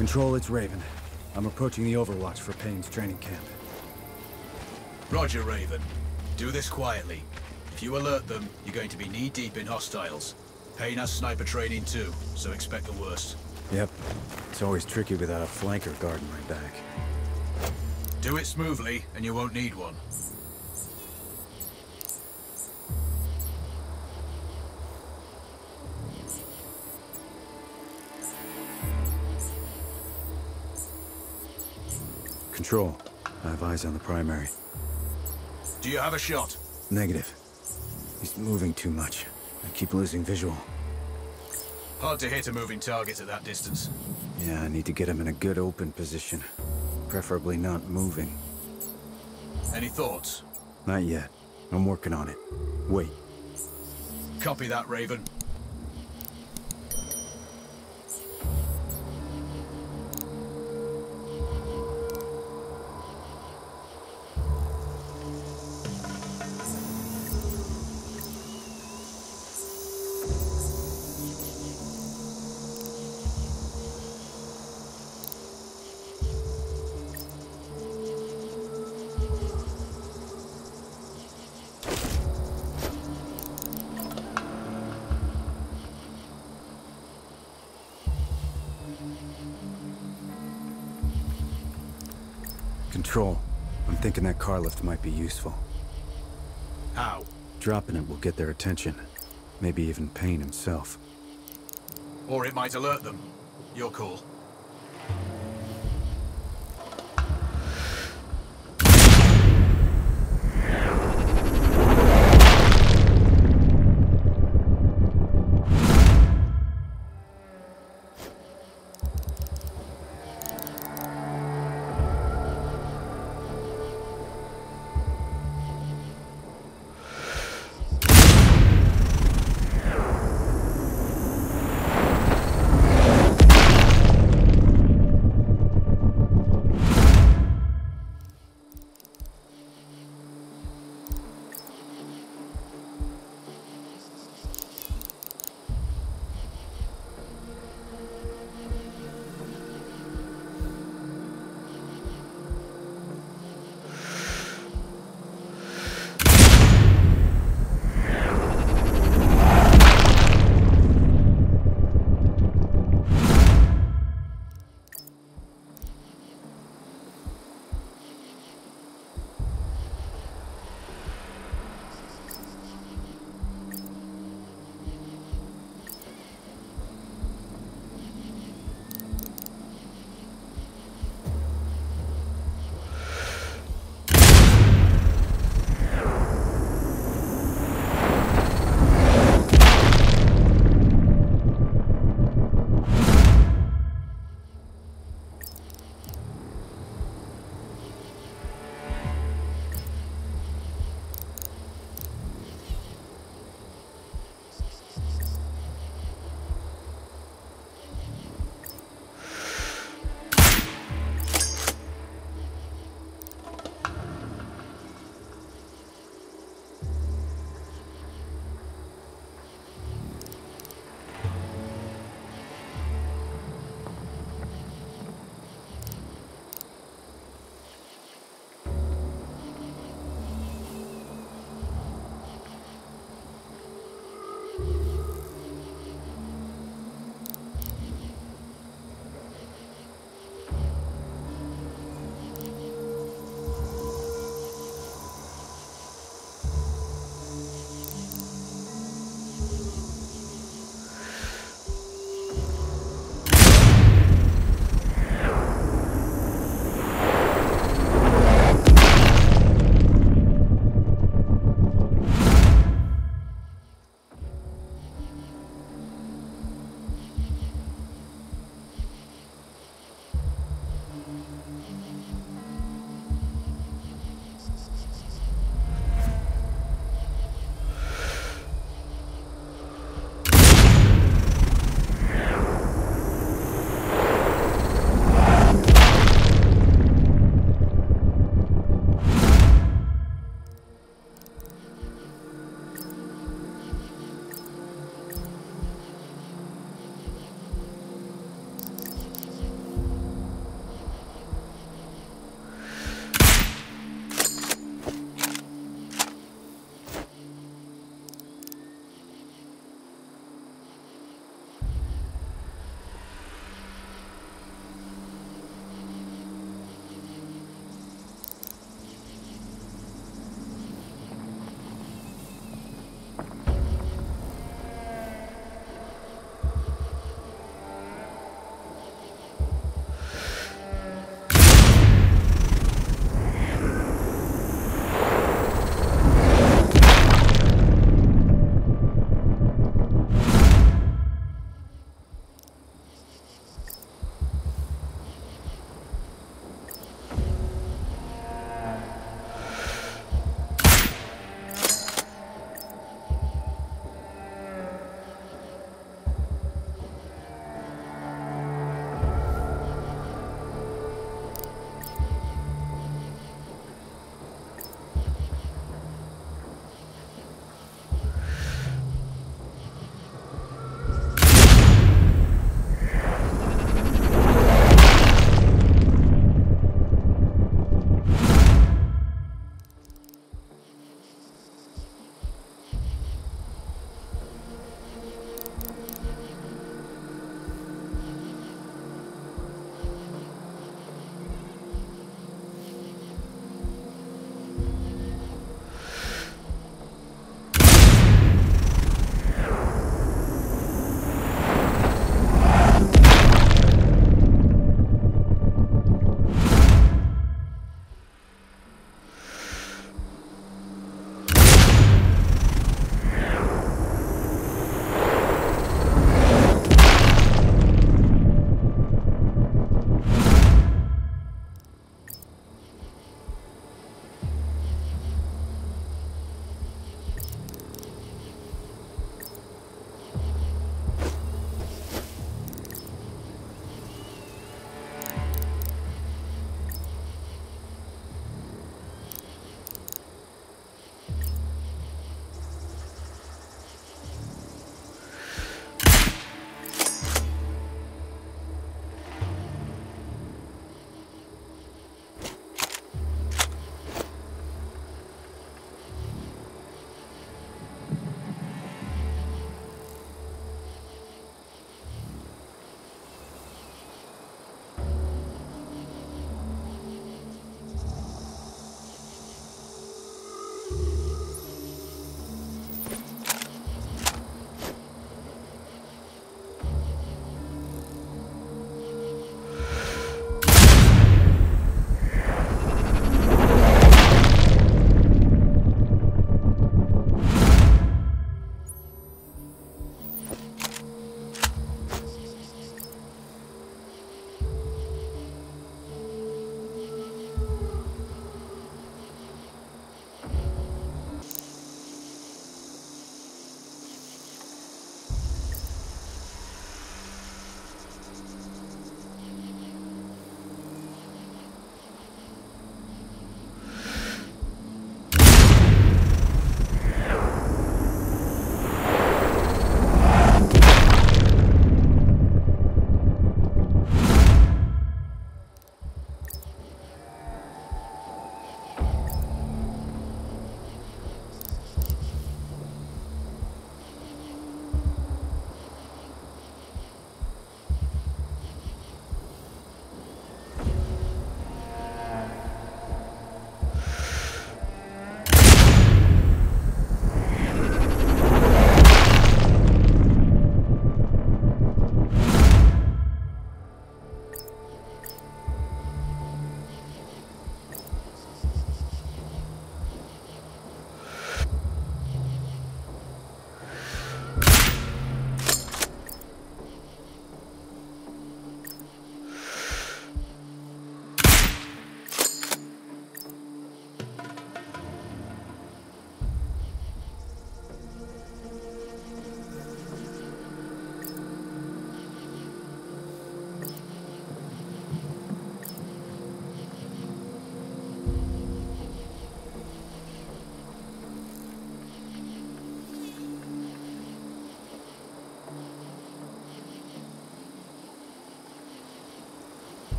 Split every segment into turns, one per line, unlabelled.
Control, it's Raven. I'm approaching the Overwatch for Payne's training camp.
Roger, Raven. Do this quietly. If you alert them, you're going to be knee-deep in hostiles. Payne has sniper training too, so expect the worst.
Yep. It's always tricky without a flanker guarding my back.
Do it smoothly, and you won't need one.
Control. I have eyes on the primary.
Do you have a shot?
Negative. He's moving too much. I keep losing visual.
Hard to hit a moving target at that distance.
Yeah, I need to get him in a good open position. Preferably not moving.
Any thoughts?
Not yet. I'm working on it. Wait.
Copy that, Raven.
Control. I'm thinking that car lift might be useful.
How?
Dropping it will get their attention. Maybe even Payne himself.
Or it might alert them. You're cool.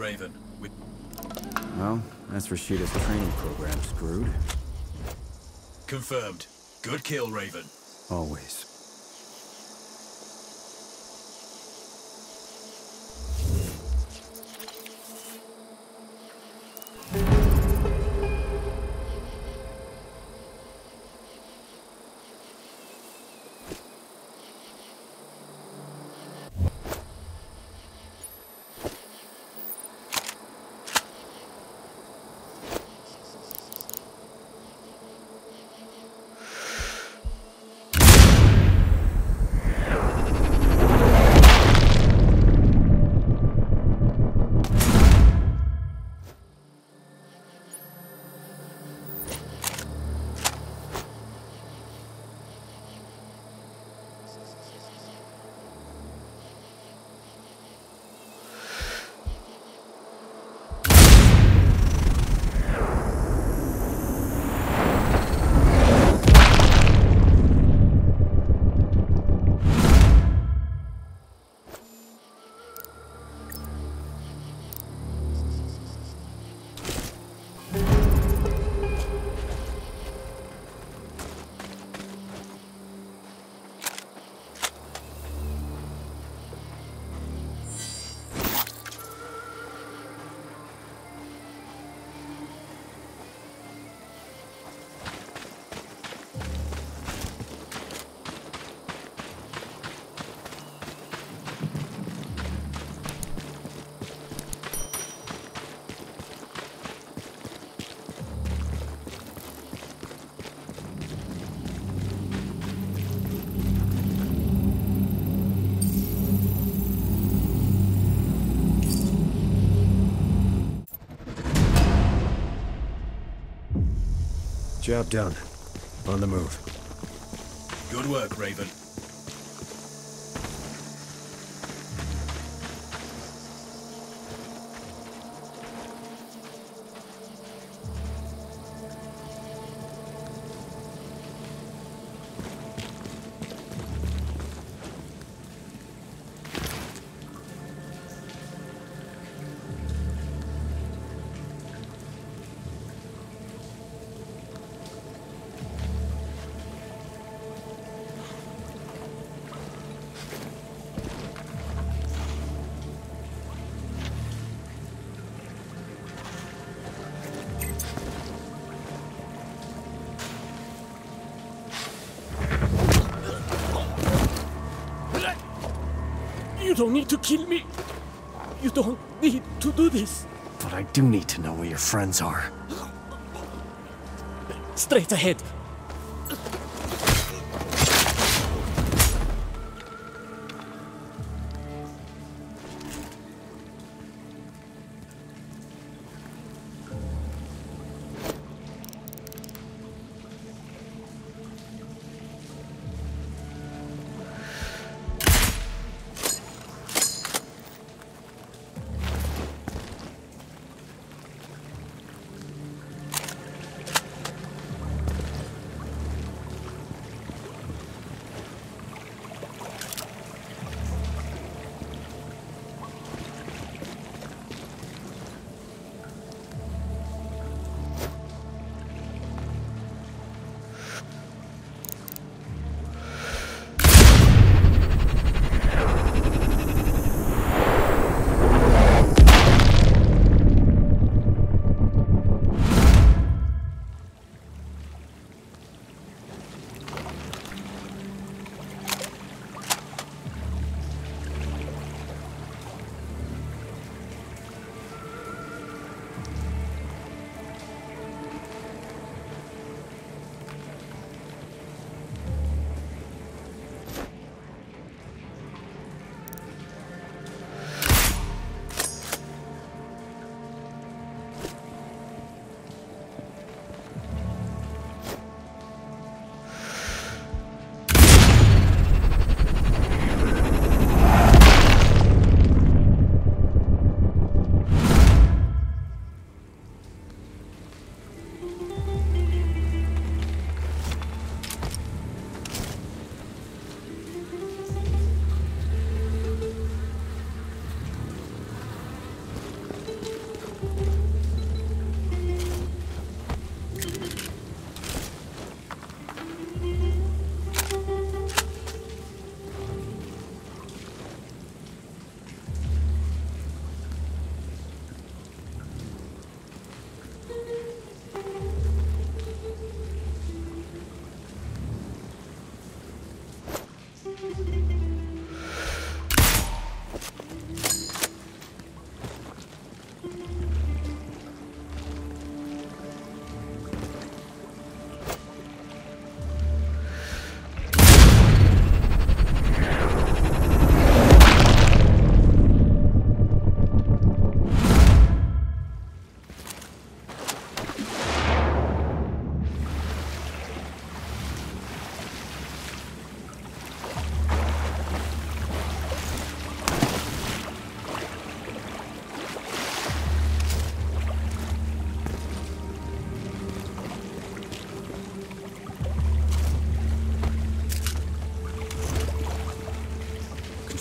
Raven.
Well, that's Rashida's training program screwed.
Confirmed. Good kill, Raven.
Always.
Job done. On the move.
Good work, Raven.
You don't need to kill me. You don't need to do this.
But I do need to know where your friends are.
Straight ahead.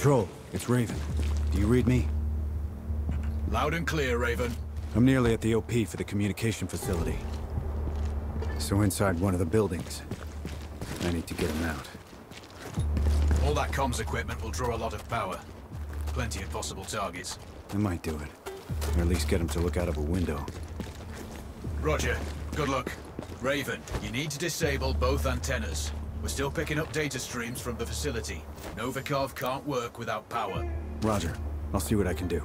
Control, it's Raven. Do you read me?
Loud and clear, Raven.
I'm nearly at the OP for the communication facility. So inside one of the buildings. I need to get him out.
All that comms equipment will draw a lot of power. Plenty of possible targets.
I might do it. Or at least get him to look out of a window.
Roger. Good luck. Raven, you need to disable both antennas. We're still picking up data streams from the facility. Novikov can't work without power.
Roger. I'll see what I can do.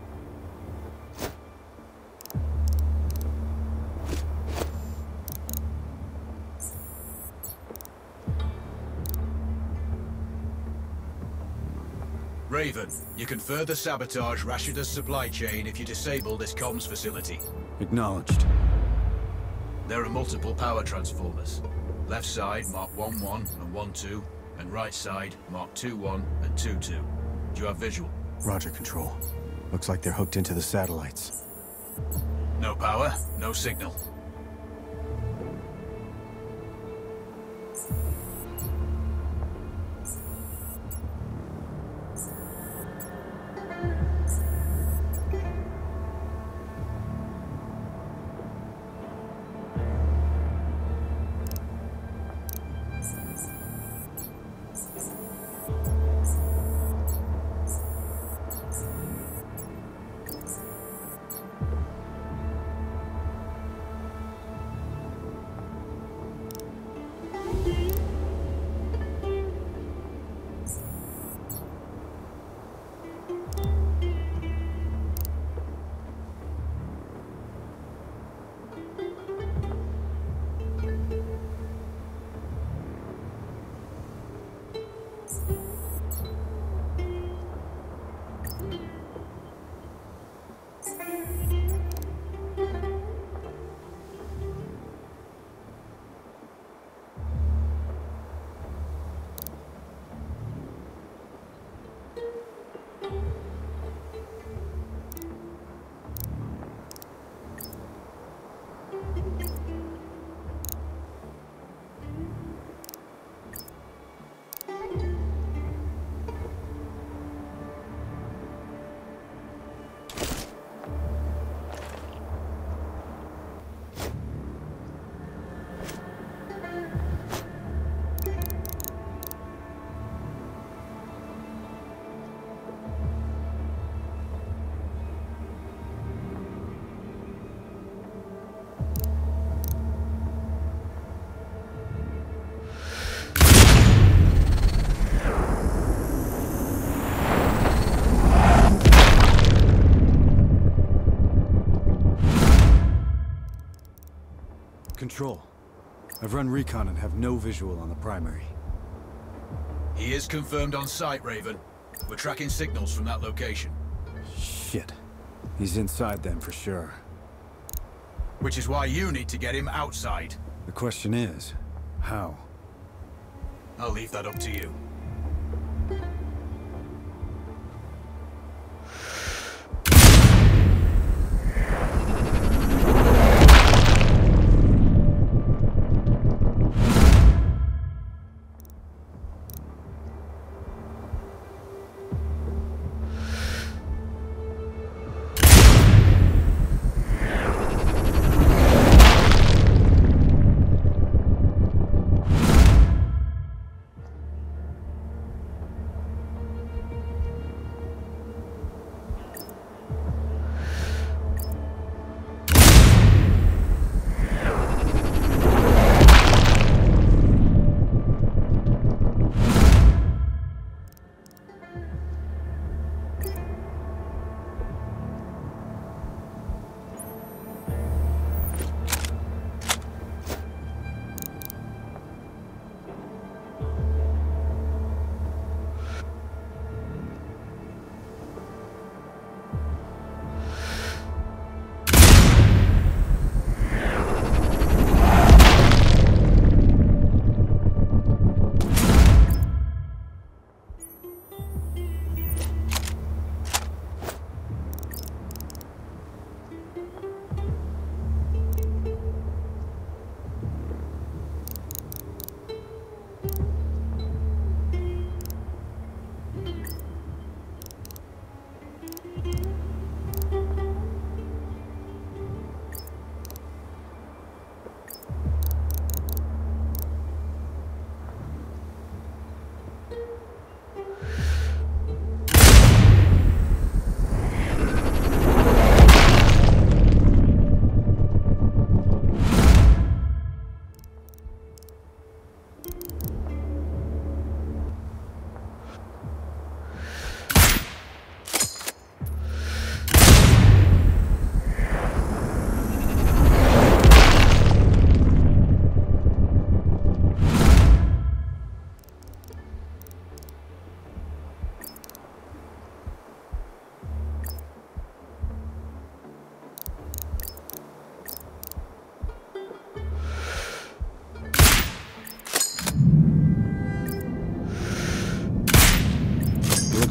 Raven, you can further sabotage Rashida's supply chain if you disable this comms facility.
Acknowledged.
There are multiple power transformers. Left side, mark 1-1 and 1-2, and right side, mark 2-1 and 2-2. Do you have visual?
Roger, Control. Looks like they're hooked into the satellites.
No power, no signal.
Control. I've run recon and have no visual on the primary.
He is confirmed on site, Raven. We're tracking signals from that location.
Shit. He's inside then for sure.
Which is why you need to get him outside.
The question is, how?
I'll leave that up to you.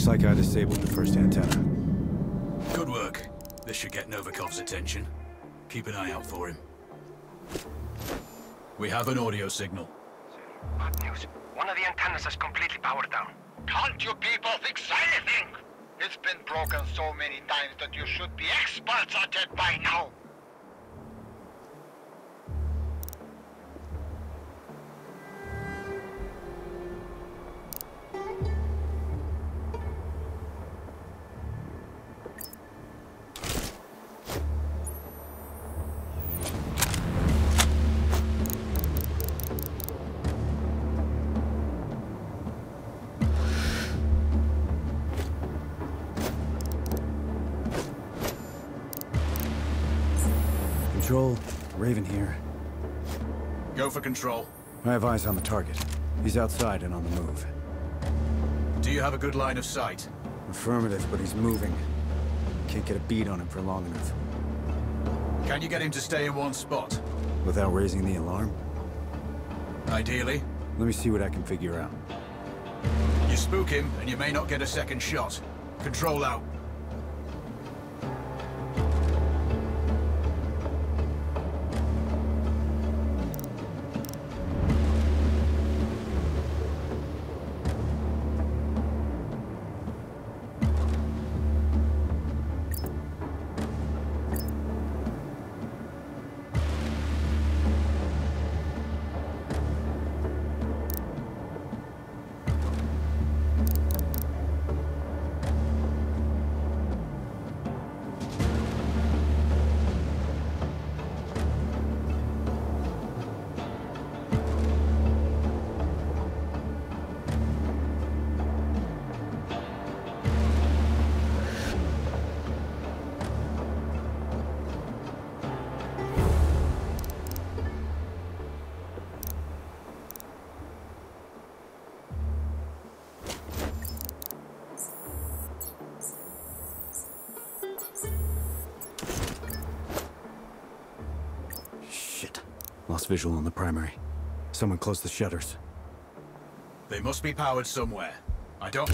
Looks like I disabled the first antenna.
Good work. This should get Novikov's attention. Keep an eye out for him. We have an audio signal.
Bad news. One of the antennas is completely powered down.
Can't you people fix anything? It's been broken so many times that you should be experts at it by now.
Control, Raven here.
Go for control.
I have eyes on the target. He's outside and on the move.
Do you have a good line of sight?
Affirmative, but he's moving. Can't get a bead on him for long enough.
Can you get him to stay in one spot?
Without raising the alarm?
Ideally.
Let me see what I can figure out.
You spook him, and you may not get a second shot. Control out.
Lost visual on the primary. Someone close the shutters.
They must be powered somewhere. I don't...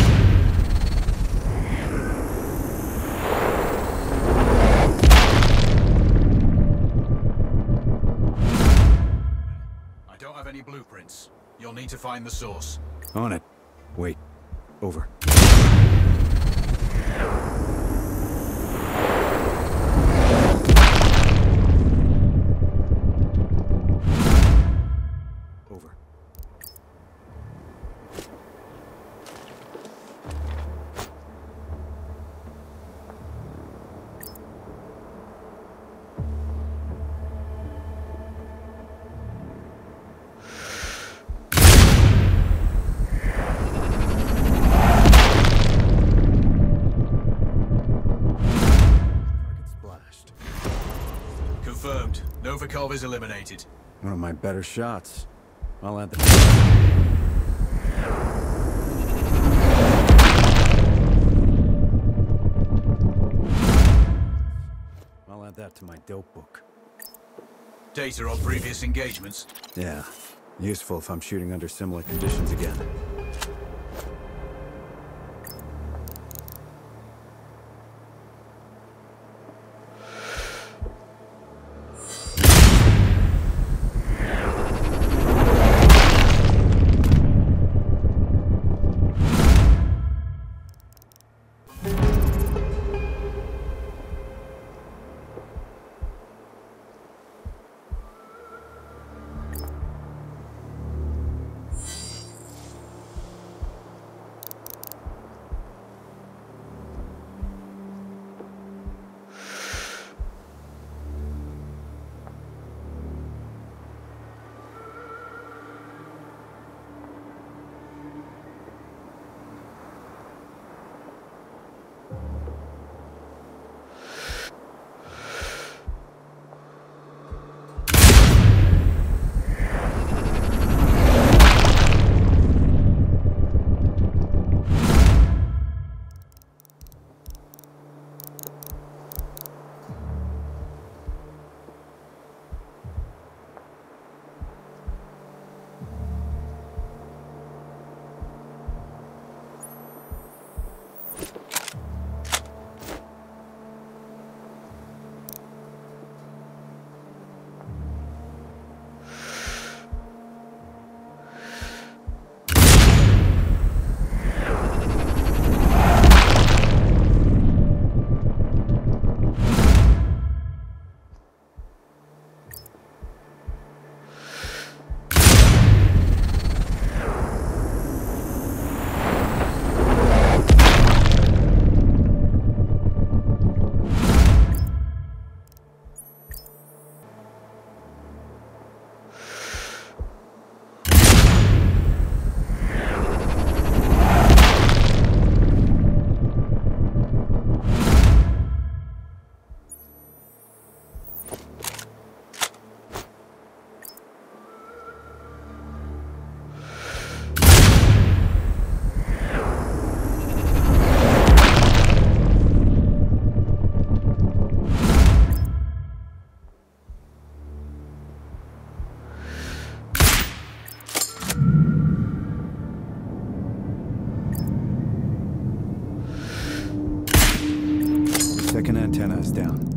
I don't have any blueprints. You'll need to find the source.
On it. Wait. Over. Over.
Confirmed. Novikov is eliminated.
One of my better shots. I'll add that to my dope book.
Data on previous engagements.
Yeah. Useful if I'm shooting under similar conditions again. antenna is down.